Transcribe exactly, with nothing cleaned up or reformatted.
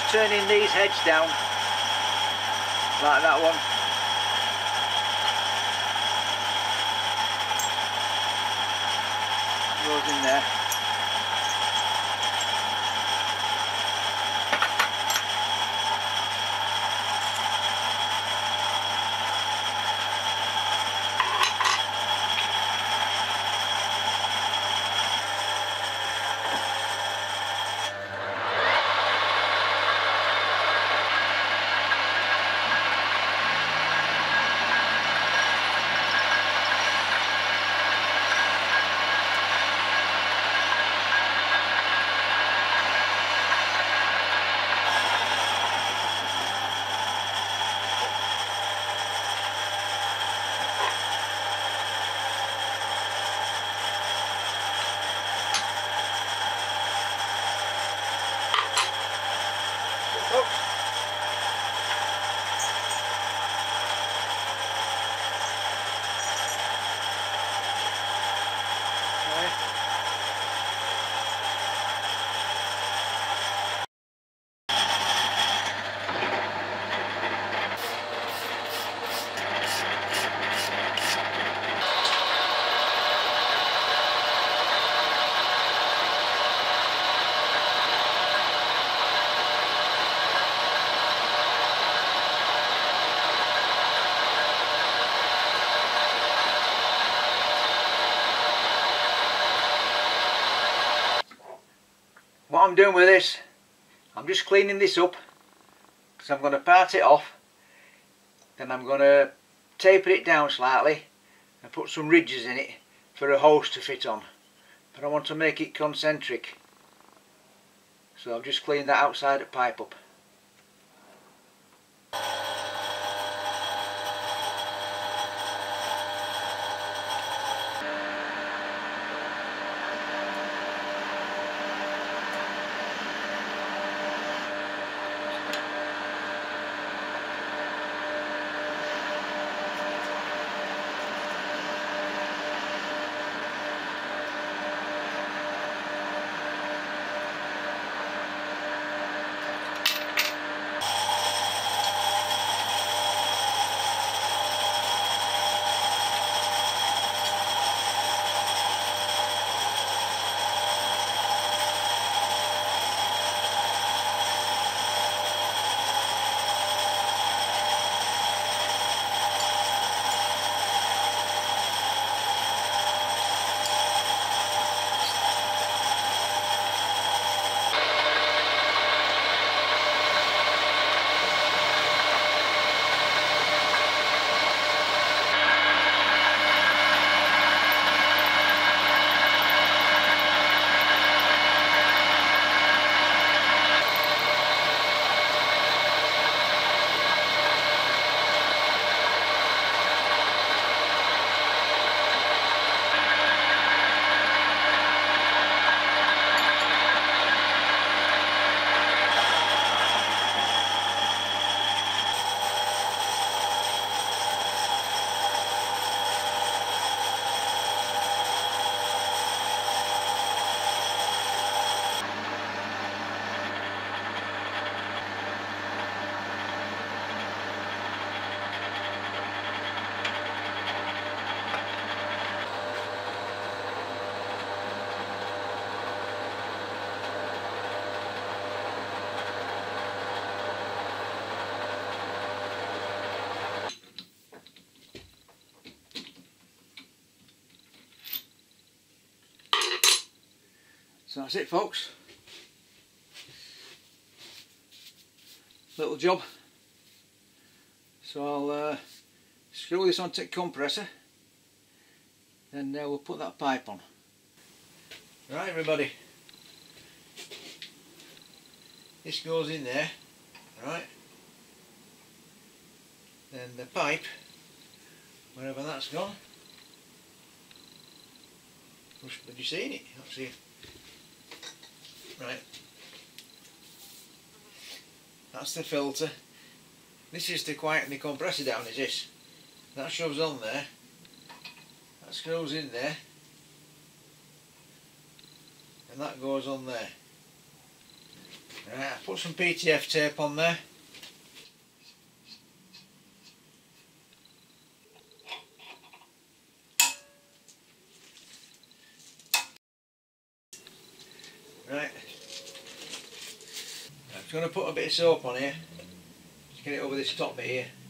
just turning these heads down like that one. That goes in there. What I'm doing with this, I'm just cleaning this up because I'm going to part it off, then I'm going to taper it down slightly and put some ridges in it for a hose to fit on, but I want to make it concentric, so I've just cleaned that outside of pipe up. So that's it, folks. Little job. So I'll uh, screw this onto the compressor, then uh, we'll put that pipe on. Right, everybody. This goes in there, right? Then the pipe, wherever that's gone. Have you seen it? I'll see it. Right. That's the filter. This is to quieten the compressor down, is this. That shoves on there. That screws in there. And that goes on there. Right, I'll put some P T F tape on there. Right. I'm just going to put a bit of soap on here. Just get it over this top bit here.